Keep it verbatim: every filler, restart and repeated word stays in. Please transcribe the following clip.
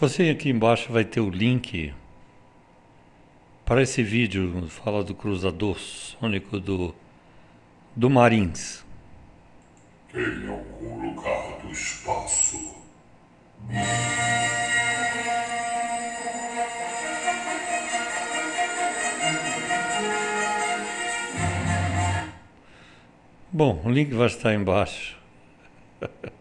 Você aqui embaixo vai ter o link para esse vídeo, fala do cruzador sônico do, do Marins. Em algum lugar do espaço. Bom, o link vai estar embaixo.